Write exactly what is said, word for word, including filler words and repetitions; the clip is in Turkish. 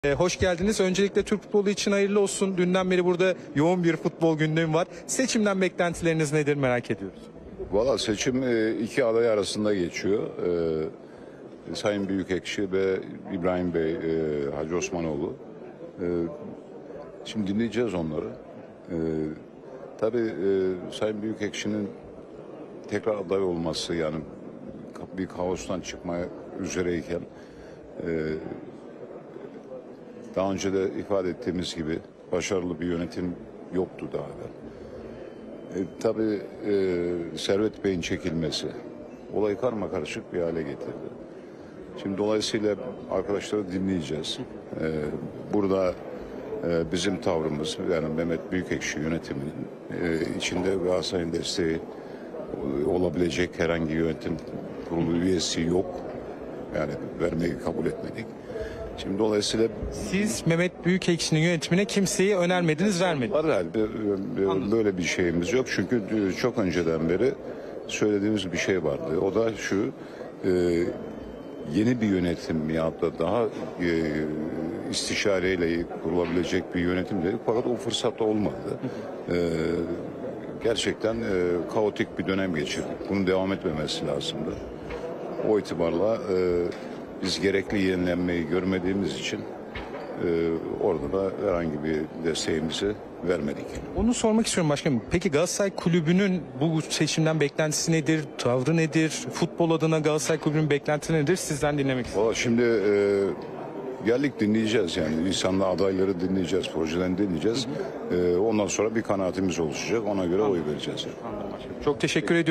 Ee, hoş geldiniz. Öncelikle Türk futbolu için hayırlı olsun. Dünden beri burada yoğun bir futbol gündemi var. Seçimden beklentileriniz nedir merak ediyoruz. Valla seçim e, iki aday arasında geçiyor. E, Sayın Büyükekşi ve İbrahim Bey, e, Hacı Osmanoğlu. E, şimdi dinleyeceğiz onları. E, tabii e, Sayın Büyükekşi'nin tekrar aday olması, yani bir kaostan çıkmaya üzereyken e, daha önce de ifade ettiğimiz gibi başarılı bir yönetim yoktu daha evvel. E, tabii e, Servet Bey'in çekilmesi olayı karmakarışık bir hale getirdi. Şimdi dolayısıyla arkadaşları dinleyeceğiz. E, burada e, bizim tavrımız, yani Mehmet Büyükekşi yönetiminin e, içinde Galatasaray'ın desteği olabilecek herhangi yönetim kurulu üyesi yok. Yani vermeyi kabul etmedik. Şimdi dolayısıyla Siz Mehmet Büyükekşi'nin yönetimine kimseyi önermediniz, vermediniz. herhalde böyle bir şeyimiz yok. Çünkü çok önceden beri söylediğimiz bir şey vardı. O da şu: e, yeni bir yönetim ya da daha e, istişareyle kurulabilecek bir yönetim dedik. Fakat o fırsat da olmadı. E, gerçekten e, kaotik bir dönem geçirdik. Bunun devam etmemesi lazımdı. O itibarla e, biz gerekli yenilenmeyi görmediğimiz için e, orada da herhangi bir desteğimizi vermedik. Onu sormak istiyorum başkanım. Peki Galatasaray Kulübü'nün bu seçimden beklentisi nedir? Tavrı nedir? Futbol adına Galatasaray Kulübü'nün beklentisi nedir? Sizden dinlemek istiyorum. Valla şimdi e, geldik, dinleyeceğiz yani. İnsanlı adayları dinleyeceğiz, projelerini dinleyeceğiz. E, ondan sonra bir kanaatimiz oluşacak. Ona göre oy vereceğiz. Çok teşekkür ediyorum.